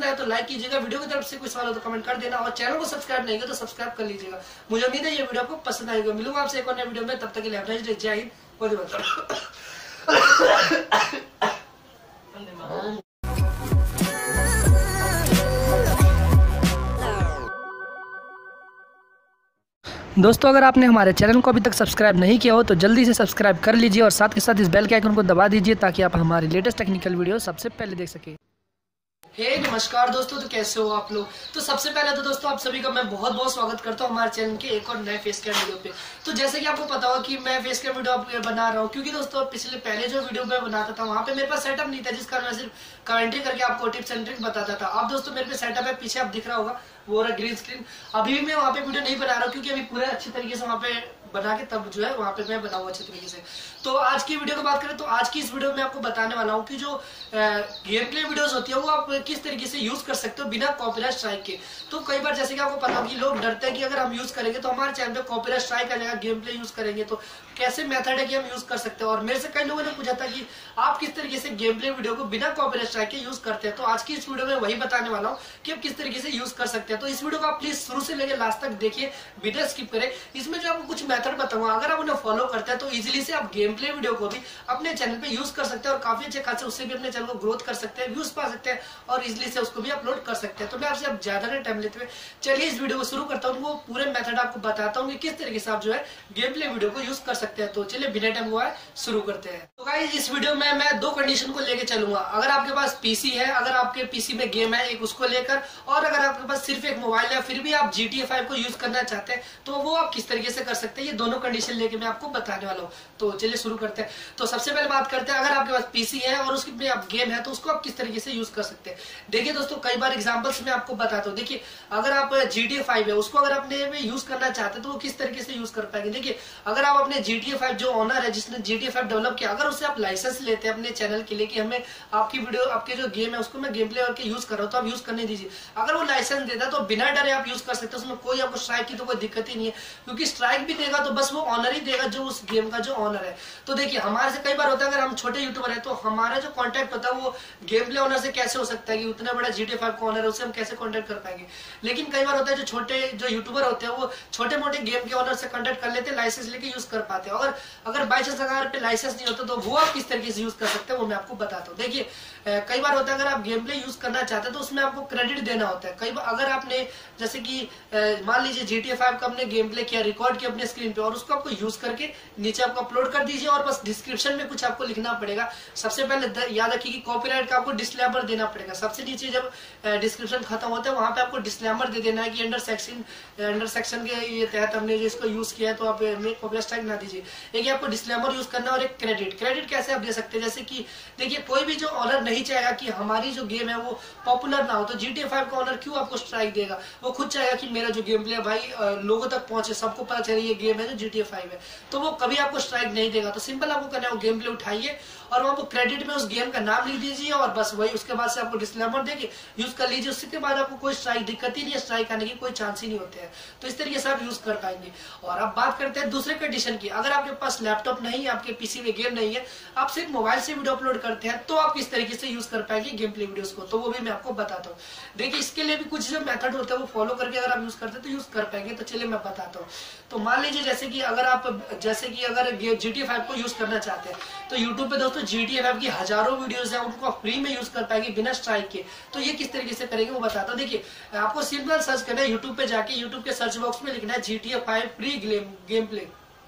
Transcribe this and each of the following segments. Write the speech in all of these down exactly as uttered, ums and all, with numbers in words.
पसंद आए तो लाइक कीजिएगा, वीडियो की तरफ से कोई सवाल हो तो कमेंट कर देना, और चैनल को सब्सक्राइब नहीं किया तो सब्सक्राइब कर लीजिएगा। मुझे उम्मीद है ये वीडियो आपको पसंद आएगा। मिलूंगा आपसे एक और नए वीडियो में, तब तक के लिए जय हिंद, वंदे मातरम। दोस्तों अगर आपने हमारे चैनल को अभी तक सब्सक्राइब नहीं किया हो तो जल्दी से सब्सक्राइब कर लीजिए और साथ के साथ इस बेल के आइकन को दबा दीजिए ताकि आप हमारी लेटेस्ट टेक्निकल वीडियो सबसे पहले देख सकें। हे hey, नमस्कार दोस्तों, तो कैसे हो आप लोग। तो सबसे पहले तो दोस्तों आप सभी का मैं बहुत बहुत स्वागत करता हूं हमारे चैनल के एक और नए फेस कैम वीडियो पे। तो जैसे कि आपको पता होगा कि मैं फेस कैम वीडियो बना रहा हूं, क्योंकि दोस्तों पिछले पहले जो वीडियो मैं बनाता था वहां पे मेरे पास सेटअप नहीं था, जिस कारण मैं सिर्फ कमेंट्री करके आपको टिप्स एंड ट्रिक बताता था। अब दोस्तों मेरे पे सेटअप है, पीछे आप दिख रहा होगा वो रहा ग्रीन स्क्रीन। अभी भी मैं वहाँ पे वीडियो नहीं बना रहा हूँ क्योंकि अभी पूरे अच्छे तरीके से वहाँ पे बना के तब जो है वहाँ पे मैं बनाऊँ अच्छे तरीके से। तो आज की वीडियो की बात करें तो आज की इस वीडियो में आपको बताने वाला हूँ कि जो गेम प्ले वीडियोस होती है वो आप किस तरीके से यूज कर सकते हो बिना कॉपीराइट स्ट्राइक के। तो कई बार जैसे कि आपको पता हो कि लोग डरते हैं कि अगर हम यूज करेंगे तो हमारे चैनल पे कॉपीराइट स्ट्राइक आ जाएगा, गेम प्ले यूज करेंगे तो कैसे मेथड है कि हम यूज कर सकते हैं। और मेरे से कई लोगों ने पूछा था कि आप किस तरीके से गेम प्ले वीडियो को बिना कॉपीराइट स्ट्राइक के यूज करते हैं। तो आज की इस वीडियो में वही बताने वाला हूँ कि आप किस तरीके से यूज कर सकते हैं। तो इस वीडियो को आप प्लीज शुरू से लेकर लास्ट तक देखिए, बिना स्किप करें। इसमें जो आपको कुछ मेथड बताऊंगा, अगर आप उन्हें फॉलो करते हैं तो इजीली से आप गेम प्ले वीडियो को भी अपने चैनल पे यूज कर सकते हैं और काफी अच्छे खासे उससे भी अपने चैनल को ग्रोथ कर सकते हैं, व्यूज पा सकते हैं और इजीली से उसको भी अपलोड कर सकते हैं। तो मैं आपसे अब ज्यादा नहीं टाइम लेते हुए चलिए इस वीडियो को शुरू करता हूँ। वो पूरे मेथड आपको बताता हूँ कि किस तरीके से आप जो है गेम प्ले वीडियो को यूज कर सकते हैं। तो चलिए बिना टाइम हुआ है शुरू करते हैं। तो गाइस इस वीडियो में मैं दो कंडीशन को लेकर चलूंगा। अगर आपके पास पीसी है, अगर आपके पीसी में गेम है एक, उसको लेकर, और अगर आपके पास सिर्फ एक मोबाइल है फिर भी आप जी टी ए फाइव को यूज करना चाहते हैं तो वो आप किस तरीके से कर सकते हैं, ये दोनों कंडीशन लेके मैं आपको बताने वाला हूँ। तो चलिए शुरू करते हैं। तो सबसे पहले बात करते हैं, अगर आपके पास पीसी है और उसमें आप गेम है तो उसको आप किस तरीके से यूज कर सकते हैं। देखिए दोस्तों कई बार एग्जांपल्स मैं आपको बताता हूँ। देखिए अगर आप जी टी ए फाइव है उसको अगर अपने में यूज करना चाहते हैं तो वो किस तरीके से यूज कर पाएंगे। देखिए अगर आप अपने जी टी ए फाइव जो ऑनर है जिसने G T A five develop किया, अगर उससे आप लाइसेंस लेते हैं अपने चैनल के लिए कि हमें आपकी वीडियो आपके जो गेम है उसको मैं गेम प्ले करके यूज कर रहा हूँ तो आप यूज करने दीजिए। अगर वो लाइसेंस देता है तो बिना डरे आप यूज कर सकते हैं, उसमें कोई आपको स्ट्राइक की तो कोई दिक्कत ही नहीं है, क्योंकि स्ट्राइक भी देगा तो बस वो ऑनर ही देगा जो उस गेम का जो ऑनर है। तो देखिए हमारे से कई बार होता है अगर हम छोटे यूट्यूबर है तो हमारा जो कॉन्टेक्ट होता है वो गेम प्ले ऑनर से कैसे हो सकता है कि उतना बड़ा जी टी ए फाइव का ऑनर है उससे हम कैसे कॉन्टेक्ट कर पाएंगे। लेकिन कई बार होता है जो छोटे जो यूट्यूबर होते हैं वो छोटे मोटे गेम के ऑनर से कॉन्टेक्ट कर लेते हैं, लाइसेंस लेके यूज कर पाते हैं। और अगर बाई चांस अगर पे लाइसेंस नहीं होता तो वो आप किस तरीके से यूज कर सकते हैं वो मैं आपको बताता हूँ। देखिए कई बार होता है अगर आप गेम प्ले यूज करना चाहते हैं तो उसमें आपको क्रेडिट देना होता है। कई बार अगर आपने जैसे कि मान लीजिए जी टी ए फाइव का आपने गेम प्ले किया, रिकॉर्ड किया अपने स्क्रीन पे और उसको आपको यूज करके नीचे आपको अपलोड कर दीजिए और बस डिस्क्रिप्शन में कुछ आपको लिखना पड़ेगा। सबसे पहले याद रखिए कि कॉपीराइट का आपको डिस्क्लेमर देना पड़ेगा। सबसे नीचे जब डिस्क्रिप्शन खत्म होता है वहां पे आपको डिस्क्लेमर दे देना है कि अंडर सेक्शन अंडर सेक्शन के ये तहत हमने जो इसको यूज किया है तो आप कॉपीराइट स्ट्राइक ना दीजिए। एक आपको डिस्क्लेमर यूज करना और एक क्रेडिट। क्रेडिट कैसे आप दे सकते हैं, जैसे कि देखिए कोई भी जो ऑनर नहीं चाहेगा कि हमारी जो गेम है वो पॉपुलर ना हो तो जी टी ए फाइव का ऑनर क्यों आपको स्ट्राइक देगा, वो खुद चाहेगा कि मेरा जो गेम प्ले है भाई लोगों तक पहुंचे, सबको पता चले ये गेम है जो जी टी ए फाइव है, तो वो कभी आपको स्ट्राइक नहीं देगा। तो सिंपल आपको करना है वो गेम प्ले उठाइए और वहां पर क्रेडिट में उस गेम का नाम लिख दीजिए और बस वही उसके बाद से आपको डिस्क्लेमर देके यूज कर लीजिए। उसके बाद आपको कोई स्ट्राइक दिक्कत ही नहीं है, स्ट्राइक आने की कोई चांस ही नहीं होते हैं। तो इस तरीके से आप यूज कर पाएंगे। और अब बात करते हैं दूसरे कंडीशन की, अगर आपके पास लैपटॉप नहीं है, आपके पीसी में गेम नहीं है, आप सिर्फ मोबाइल से वीडियो अपलोड करते हैं तो आप किस तरीके से यूज कर पाएंगे गेम प्ले वीडियोस को, तो वो भी मैं आपको बताता हूँ। देखिए इसके लिए भी कुछ जो मेथड होता है वो फॉलो करके अगर आप यूज करते हैं तो यूज कर पाएंगे। तो चलिए मैं बताता हूँ। तो मान लीजिए जैसे कि अगर आप जैसे कि अगर जी टी ए फाइव को यूज करना चाहते हैं तो यूट्यूब पे दोस्तों जी टी ए फाइव की हजारों वीडियोस हैं, उनको आप फ्री में यूज कर पाएंगे बिना स्ट्राइक के। तो ये किस तरीके से करेंगे वो बताता हूँ। देखिए आपको सिंपल सर्च करना है यूट्यूब पे जाके, यूट्यूब के सर्च बॉक्स में लिखना है G T A five free game play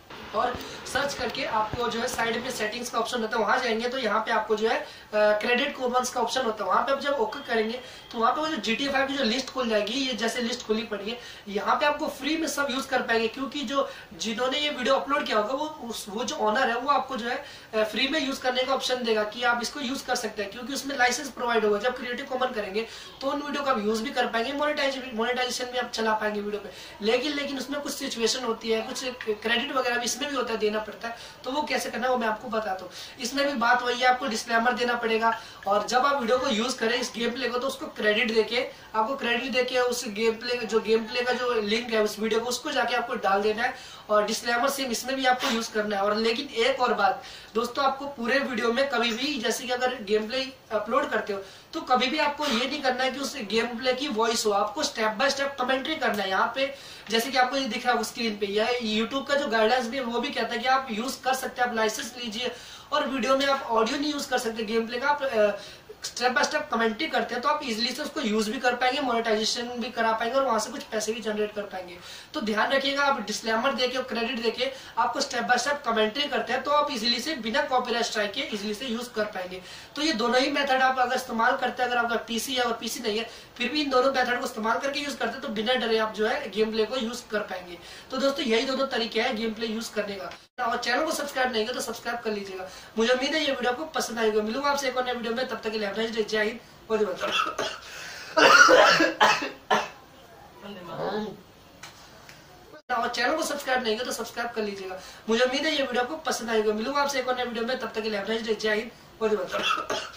और सर्च करके आपको जो है साइड में सेटिंग्स का ऑप्शन होता है, वहां जाएंगे तो यहाँ पे आपको जो है क्रेडिट कूपन्स का ऑप्शन होता है। वहां पे आप जब ओके करेंगे तो वहां पे वो जो जी टी ए फाइव की जो लिस्ट खुल जाएगी, ये जैसे लिस्ट खुली पड़ी है, यहाँ पे आपको फ्री में सब यूज कर पाएंगे, क्योंकि जो जिन्होंने ये वीडियो अपलोड किया होगा वो उस, वो जो ऑनर है वो आपको जो है फ्री में यूज करने का ऑप्शन देगा कि आप इसको यूज कर सकते हैं, क्योंकि उसमें लाइसेंस प्रोवाइड होगा। जब क्रिएटिव कॉमन करेंगे तो उन वीडियो का आप यूज भी कर पाएंगे, मोनेटाइजेशन भी आप चला पाएंगे वीडियो पे। लेकिन लेकिन उसमें कुछ सिचुएशन होती है, कुछ क्रेडिट वगैरह भी इसमें इसमें भी होता है, देना पड़ता है। तो वो कैसे करना है वो मैं आपको बताता हूँ। इसमें भी बात वही है, आपको डिस्क्लेमर देना पड़ेगा, और जब आप वीडियो को यूज करें इस गेम प्ले को, तो उसको क्रेडिट देके आपको क्रेडिट देके उस गेम प्ले जो गेम प्ले का जो लिंक है उस वीडियो को, उसको जाके आपको डाल देना है, और डिस्क्लेमर सेम इसमें भी आपको यूज करना है। और लेकिन एक और बात दोस्तों, आपको पूरे वीडियो में कभी भी, जैसे कि अगर गेम प्ले अपलोड करते हो तो कभी भी आपको ये नहीं करना है कि उस गेम प्ले की वॉइस हो, आपको स्टेप बाय स्टेप कमेंट्री करना है। यहाँ पे जैसे कि आपको ये दिख रहा है स्क्रीन पे, या यूट्यूब का जो गाइडेंस भी है वो भी कहता है कि आप यूज कर सकते हैं, आप लाइसेंस लीजिए, और वीडियो में आप ऑडियो नहीं यूज कर सकते गेम प्ले का, आप स्टेप बाय स्टेप कमेंट्री करते हैं, तो आप इजीली से उसको यूज भी कर पाएंगे, मोनेटाइजेशन भी करा पाएंगे, और वहां से कुछ पैसे भी जनरेट कर पाएंगे। तो ध्यान रखिएगा, आप डिस्क्लेमर देके और क्रेडिट देके आपको स्टेप बाय स्टेप कमेंट्री करते हैं, तो आप इजीली से बिना कॉपीराइट स्ट्राइक के इजीली से यूज कर पाएंगे। तो ये दोनों ही मेथड आप अगर इस्तेमाल करते हैं, अगर आपका पीसी है और पीसी नहीं है, फिर भी इन दोनों मेथड को इस्तेमाल करके यूज करते हैं, तो बिना डरे आप जो है गेम प्ले को यूज कर पाएंगे। तो दोस्तों यही दोनों तरीके हैं गेम प्ले यूज करने का। और चैनल को सब्सक्राइब नहीं किया तो सब्सक्राइब कर लीजिएगा। मुझे उम्मीद है ये वीडियो आपको पसंद आएगा। मिलूंगा आपसे एक और नए वीडियो में, तब तक के लिए जय हिंद। और चैनल को सब्सक्राइब नहीं किया तो सब्सक्राइब कर लीजिएगा। मुझे उम्मीद है ये वीडियो आपको पसंद आएगा। मिलूंगा आपसे एक और नए वीडियो में, तब तक के लिए जय हिंद।